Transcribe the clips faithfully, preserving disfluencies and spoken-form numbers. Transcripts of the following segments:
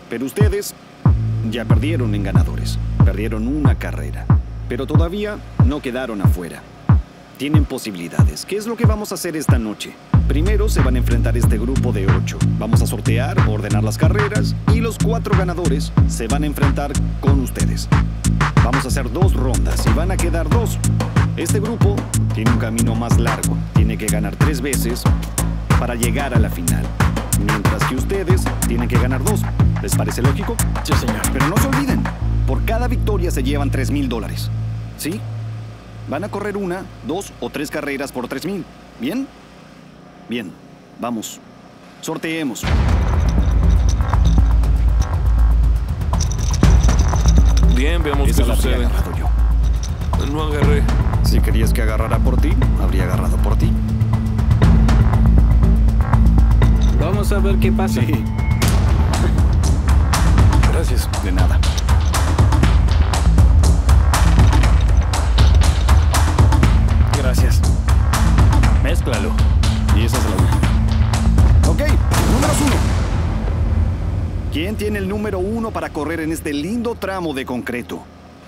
Pero ustedes ya perdieron en ganadores. Perdieron una carrera. Pero todavía no quedaron afuera. Tienen posibilidades. ¿Qué es lo que vamos a hacer esta noche? Primero se van a enfrentar este grupo de ocho. Vamos a sortear, ordenar las carreras y los cuatro ganadores se van a enfrentar con ustedes. Vamos a hacer dos rondas y van a quedar dos. Este grupo tiene un camino más largo. Tiene que ganar tres veces para llegar a la final. Mientras que ustedes tienen que ganar dos. ¿Les parece lógico? Sí, señor. Pero no se olviden, por cada victoria se llevan tres mil dólares. ¿Sí? Van a correr una, dos o tres carreras por tres mil. ¿Bien? Bien. Vamos. Sorteemos. Bien, veamos Esa qué la habría sucede. agarrado yo. No agarré. Si querías que agarrara por ti, habría agarrado por ti. Vamos a ver qué pasa. Sí. Gracias. De nada. Gracias. Mézclalo. Y esa es la última. Ok, números uno. ¿Quién tiene el número uno para correr en este lindo tramo de concreto?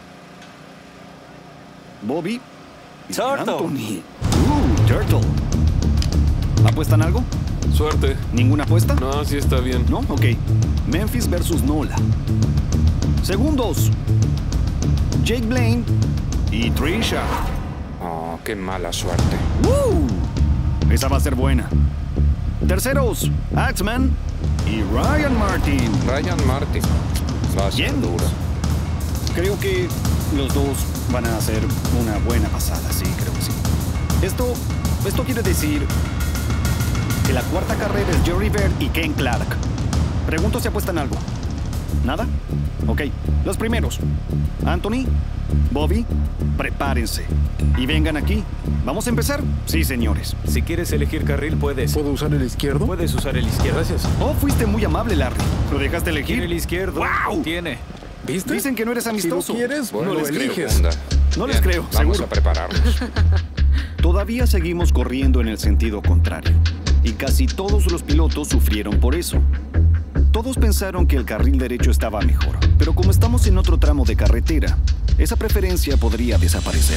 Bobby. y Turtle. Anthony. Uh, Turtle. ¿Apuestan algo? Suerte. ¿Ninguna apuesta? No, sí está bien. ¿No? Ok. Memphis versus Nola. Segundos. Jake Blaine y Trisha. Oh, qué mala suerte. ¡Uh! Esa va a ser buena. Terceros, Axman y Ryan Martin. Ryan Martin. Va a ser Bien. duro. Creo que los dos van a hacer una buena pasada, sí, creo que sí. Esto, esto quiere decir que la cuarta carrera es Jerry Bird y Ken Clark. Pregunto si apuestan algo. ¿Nada? Ok, los primeros. Anthony, Bobby, prepárense. Y vengan aquí. ¿Vamos a empezar? Sí, señores. Si quieres elegir carril, puedes. ¿Puedo usar el izquierdo? Puedes usar el izquierdo. Gracias. Oh, fuiste muy amable, Larry. ¿Lo dejaste elegir? Tiene el izquierdo. ¡Guau! Tiene. ¿Viste? Dicen que no eres Si lo amistoso. quieres, Bueno, no lo les creo. eliges. Segunda. No les Bien, creo, Vamos seguro. a prepararnos. Todavía seguimos corriendo en el sentido contrario. Y casi todos los pilotos sufrieron por eso. Todos pensaron que el carril derecho estaba mejor. Pero como estamos en otro tramo de carretera, esa preferencia podría desaparecer.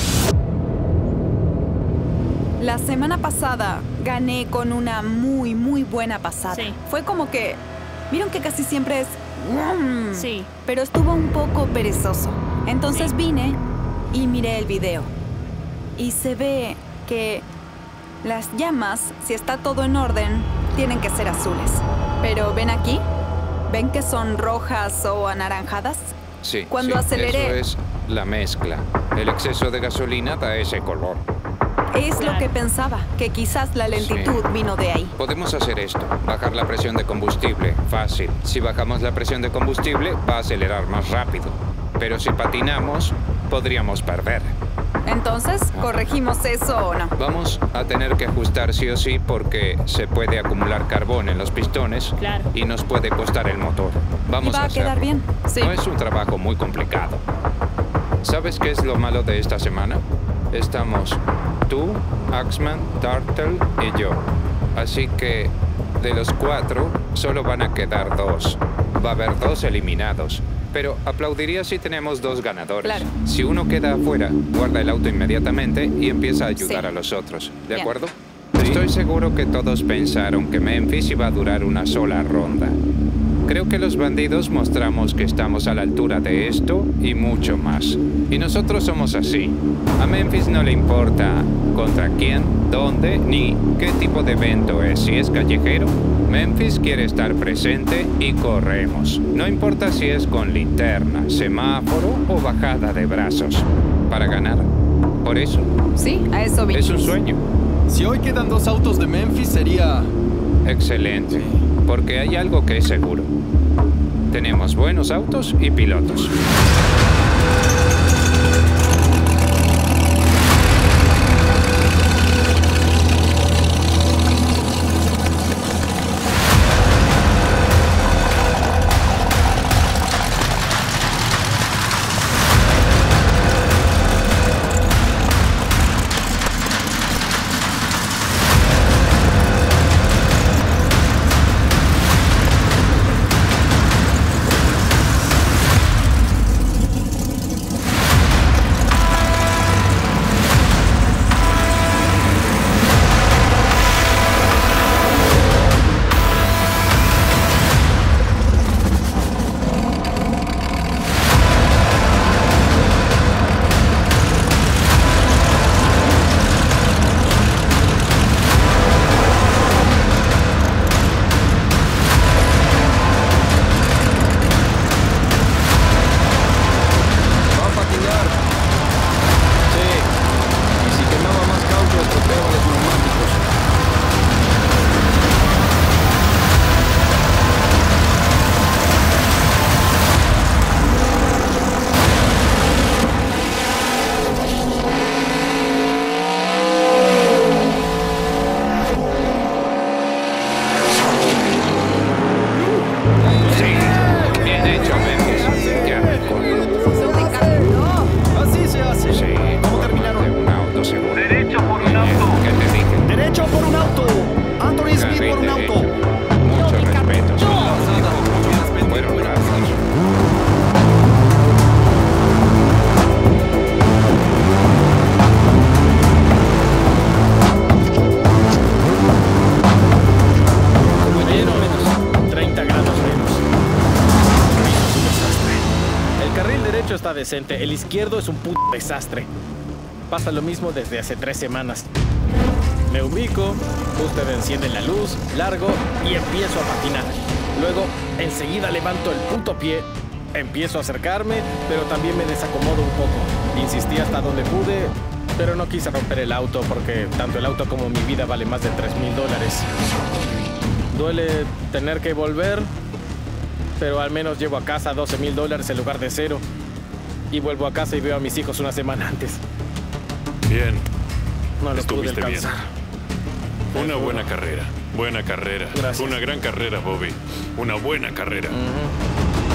La semana pasada gané con una muy, muy buena pasada. Sí. Fue como que... ¿Vieron que casi siempre es... "Mm", Sí. pero estuvo un poco perezoso. Entonces Sí. vine y miré el video. Y se ve que las llamas, si está todo en orden, tienen que ser azules. Pero ven aquí, ¿ven que son rojas o anaranjadas? Sí. Cuando sí, aceleré- Eso es la mezcla. El exceso de gasolina da ese color. Es Claro. lo que pensaba, que quizás la lentitud Sí. vino de ahí. Podemos hacer esto, bajar la presión de combustible, fácil. Si bajamos la presión de combustible, va a acelerar más rápido. Pero si patinamos, podríamos perder. Entonces, ¿corregimos eso o no? Vamos a tener que ajustar sí o sí porque se puede acumular carbón en los pistones Claro. y nos puede costar el motor. Vamos Y va a a quedar hacerlo. bien, sí. No es un trabajo muy complicado. ¿Sabes qué es lo malo de esta semana? Estamos tú, Axman, Turtle y yo. Así que de los cuatro, solo van a quedar dos. Va a haber dos eliminados. Pero aplaudiría si tenemos dos ganadores. Claro. Si uno queda afuera, guarda el auto inmediatamente y empieza a ayudar Sí. a los otros. ¿De Bien. acuerdo? Estoy seguro que todos pensaron que Memphis iba a durar una sola ronda. Creo que los bandidos mostramos que estamos a la altura de esto y mucho más. Y nosotros somos así. A Memphis no le importa contra quién, dónde, ni qué tipo de evento es. Si es callejero, Memphis quiere estar presente y corremos. No importa si es con linterna, semáforo o bajada de brazos. Para ganar. Por eso, Sí, a eso vi. es un sueño. Si hoy quedan dos autos de Memphis, sería... Excelente. Porque hay algo que es seguro. Tenemos buenos autos y pilotos. derecho está decente, el izquierdo es un puto desastre. Pasa lo mismo desde hace tres semanas. Me ubico, usted enciende la luz, largo y empiezo a patinar. Luego, enseguida levanto el puto pie, empiezo a acercarme, pero también me desacomodo un poco. Insistí hasta donde pude, pero no quise romper el auto porque tanto el auto como mi vida vale más de tres mil dólares. Duele tener que volver, pero al menos llevo a casa doce mil dólares en lugar de cero. Y vuelvo a casa y veo a mis hijos una semana antes. Bien. No lo pude Estuviste bien. alcanzar. Una buena carrera. Buena carrera. Gracias. Una gran carrera, Bobby. Una buena carrera. Ujú.